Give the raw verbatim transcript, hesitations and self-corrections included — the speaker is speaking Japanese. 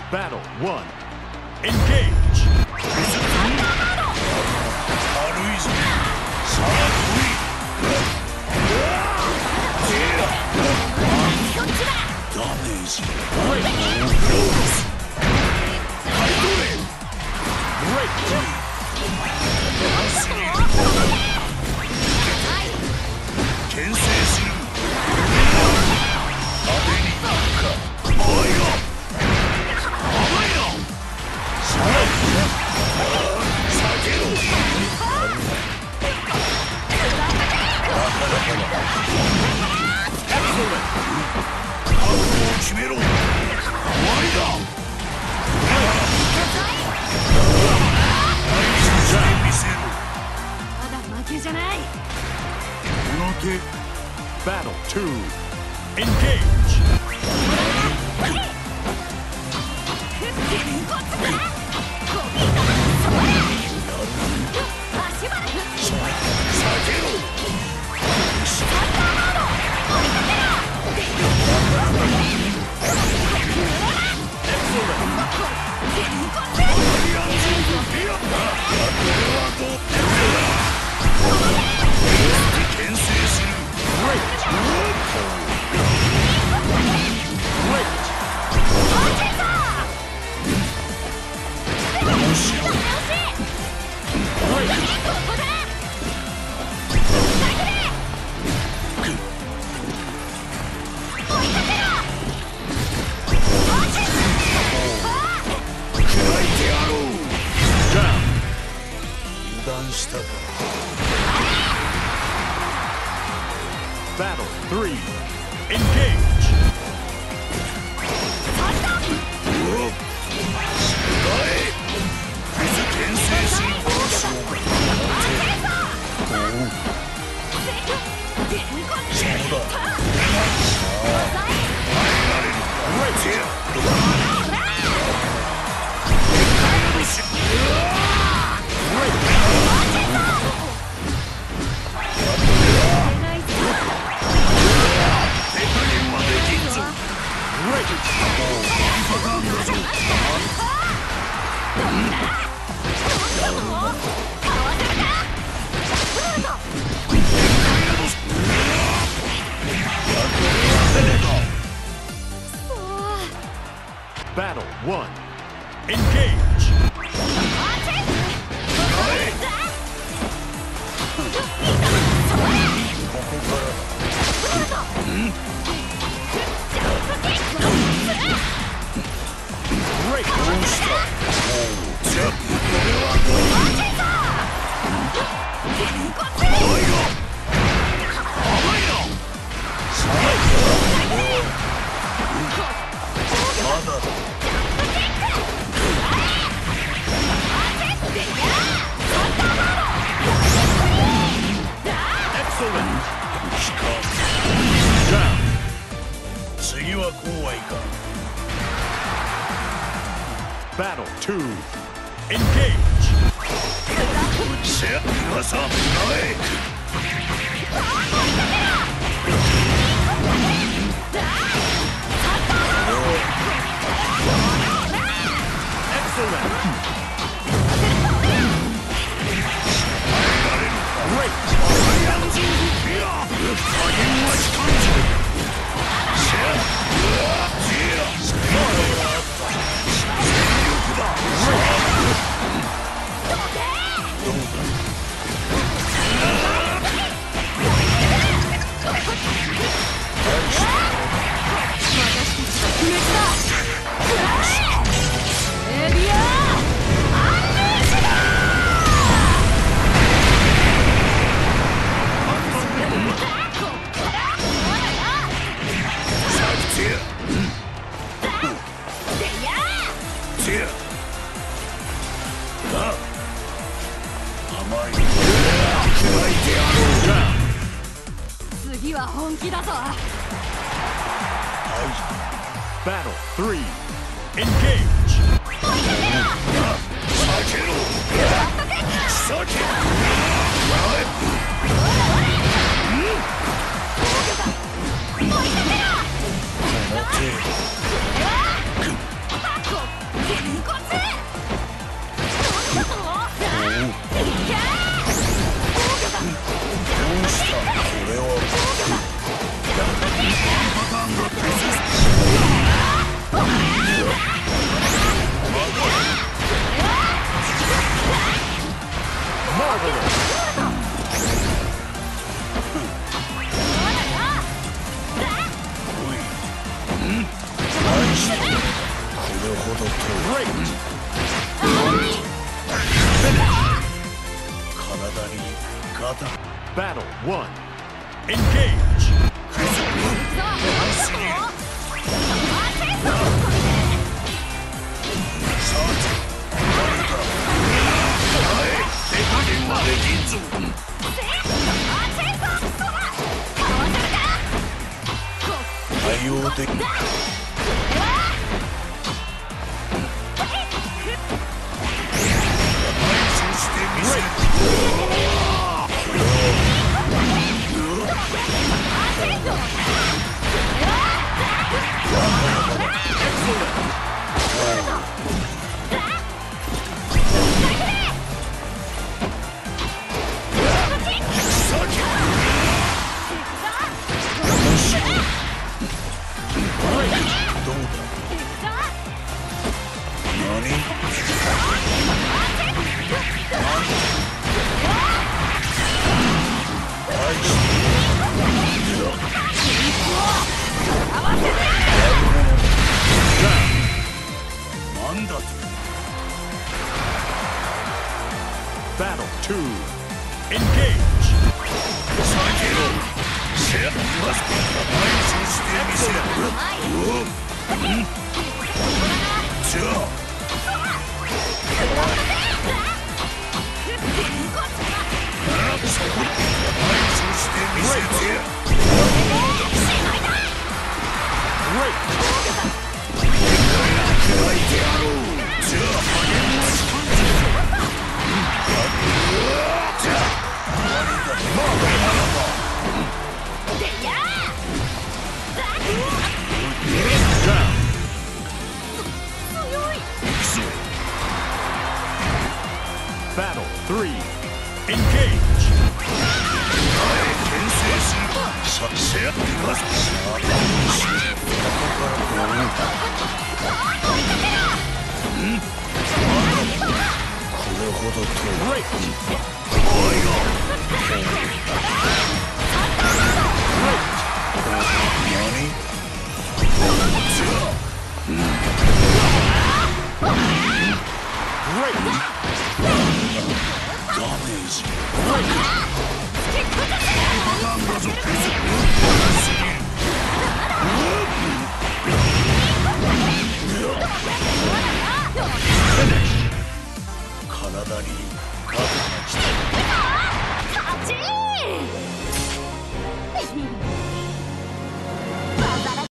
Battle one. Engage. 軽いぞ。さあ来い。ダメージ。はい。ロース。はいどれ。ブレイク。牽制する。当てに行くか。おいよ。甘いな。さあ。避けろ。覚悟を決めろ。終わりだ。見せろ。 まだ負けじゃない。 この手。 Battle two. Engage. 牽制する。油断したか。 Battle three. Engage. おっ。牽制する。そうだ。 Battle one. Engage. 次はこうはいかん。 Battle two. Engage. せや、噂。はい。 次は本気だぞ。 Battle three. Engage. この手どと Great. 体にガタ Battle one. Engage. すぎるさて誰だおい手加減はできんぞ対応できんそして見せどうだ何なんだと Battle two. Engage. 避けろせっまずそして見せろうんじゃあそこそして見せてや Great. 開いてやろうじゃあじゃあまあならば Down. 行くぞ Battle three. Engage. 牽制するさせやまずここからこううんこれほどと Great. おいよ Great. 何じゃあ